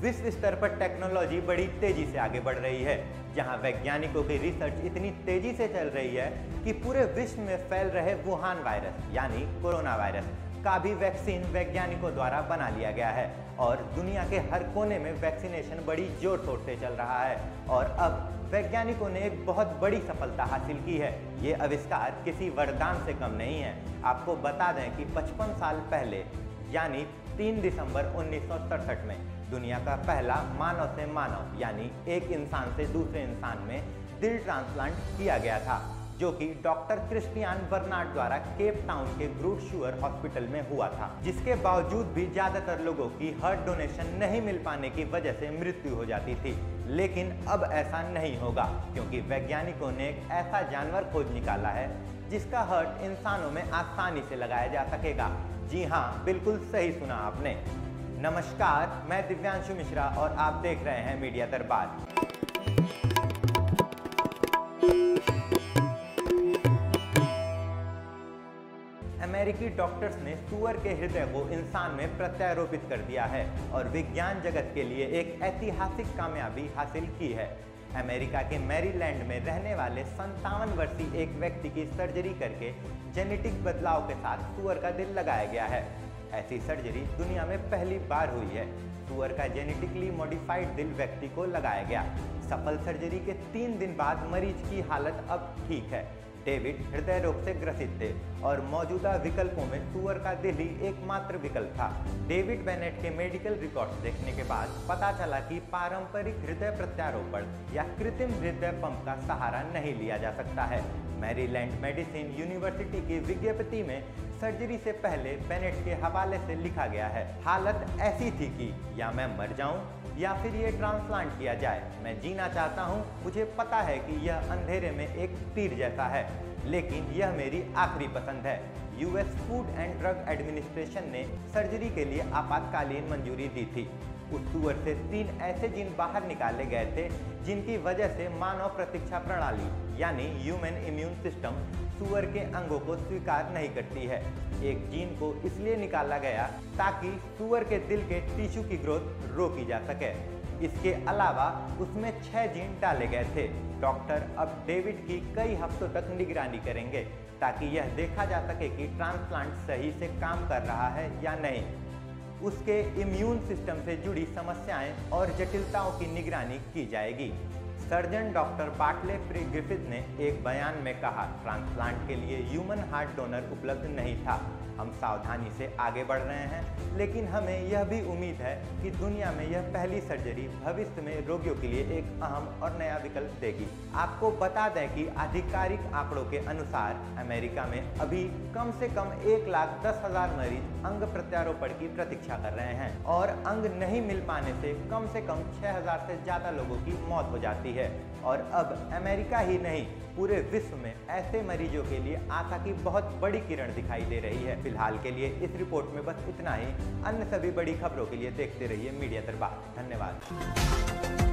विश्व स्तर पर टेक्नोलॉजी बड़ी तेजी से आगे बढ़ रही है, जहां वैज्ञानिकों की रिसर्च इतनी तेजी से चल रही है कि पूरे विश्व में फैल रहे वुहान वायरस यानी कोरोना वायरस का भी वैक्सीन वैज्ञानिकों द्वारा बना लिया गया है और दुनिया के हर कोने में वैक्सीनेशन बड़ी जोर शोर से चल रहा है। और अब वैज्ञानिकों ने एक बहुत बड़ी सफलता हासिल की है। ये आविष्कार किसी वरदान से कम नहीं है। आपको बता दें कि 55 साल पहले यानी 3 दिसंबर 1967 में दुनिया का पहला मानव से मानव यानी एक इंसान से दूसरे इंसान में दिल ट्रांसप्लांट किया गया था, जो कि डॉक्टर क्रिस्टियान बर्नार्ड द्वारा केप टाउन के ग्रूट शूअर हॉस्पिटल में हुआ था, जिसके बावजूद भी ज्यादातर लोगों की हार्ट डोनेशन नहीं मिल पाने की वजह से मृत्यु हो जाती थी। लेकिन अब ऐसा नहीं होगा, क्योंकि वैज्ञानिकों ने एक ऐसा जानवर खोज निकाला है जिसका हार्ट इंसानों में आसानी से लगाया जा सकेगा। जी हाँ, बिल्कुल सही सुना आपने। नमस्कार, मैं दिव्यांशु मिश्रा और आप देख रहे हैं मीडिया दरबार। अमेरिकी डॉक्टर्स ने सुअर के हृदय को इंसान में प्रत्यारोपित कर दिया है और विज्ञान जगत के लिए एक ऐतिहासिक कामयाबी हासिल की है। अमेरिका के मैरीलैंड में रहने वाले 57 वर्षीय एक व्यक्ति की सर्जरी करके जेनेटिक बदलाव के साथ सुअर का दिल लगाया गया है। ऐसी सर्जरी दुनिया में पहली बार हुई है। सुअर का जेनेटिकली मॉडिफाइड दिल व्यक्ति को लगाया गया। सफल सर्जरी के 3 दिन बाद मरीज की हालत अब ठीक है। डेविड हृदय रोग से ग्रसित थे और मौजूदा विकल्पों में सुअर का दिल ही एकमात्र विकल्प था। डेविड बेनेट के मेडिकल रिकॉर्ड्स देखने के बाद पता चला कि पारंपरिक हृदय प्रत्यारोपण या कृत्रिम हृदय पंप का सहारा नहीं लिया जा सकता है। मैरीलैंड मेडिसिन यूनिवर्सिटी की विज्ञप्ति में सर्जरी से पहले बेनेट के हवाले से लिखा गया है, हालत ऐसी थी कि या मैं मर जाऊं या फिर ये ट्रांसप्लांट किया जाए। मैं जीना चाहता हूँ। मुझे पता है कि यह अंधेरे में एक तीर जैसा है, लेकिन यह मेरी आखिरी पसंद है। US food and drug administration ने सर्जरी के लिए आपातकालीन मंजूरी दी थी। उस सुअर से 3 ऐसे जीन बाहर निकाले गए थे जिनकी वजह से मानव प्रतीक्षा प्रणाली यानी ह्यूमन इम्यून सिस्टम सुअर के अंगों को स्वीकार नहीं करती है। एक जीन को इसलिए निकाला गया ताकि सुअर के दिल के टिश्यू की ग्रोथ रोकी जा सके। इसके अलावा उसमें 6 जीन डाले गए थे। डॉक्टर अब डेविड की कई हफ्तों तक निगरानी करेंगे ताकि यह देखा जा सके कि ट्रांसप्लांट सही से काम कर रहा है या नहीं। उसके इम्यून सिस्टम से जुड़ी समस्याएं और जटिलताओं की निगरानी की जाएगी। सर्जन डॉक्टर बार्टले प्री ग्रिफिथ ने एक बयान में कहा, ट्रांसप्लांट के लिए ह्यूमन हार्ट डोनर उपलब्ध नहीं था। हम सावधानी से आगे बढ़ रहे हैं, लेकिन हमें यह भी उम्मीद है कि दुनिया में यह पहली सर्जरी भविष्य में रोगियों के लिए एक अहम और नया विकल्प देगी। आपको बता दें कि आधिकारिक आंकड़ों के अनुसार अमेरिका में अभी कम से कम 1,10,000 मरीज अंग प्रत्यारोपण की प्रतीक्षा कर रहे हैं और अंग नहीं मिल पाने से कम 6,000 से ज्यादा लोगों की मौत हो जाती है। और अब अमेरिका ही नहीं, पूरे विश्व में ऐसे मरीजों के लिए आशा की बहुत बड़ी किरण दिखाई दे रही है। फिलहाल के लिए इस रिपोर्ट में बस इतना ही। अन्य सभी बड़ी खबरों के लिए देखते रहिए मीडिया दरबार। धन्यवाद।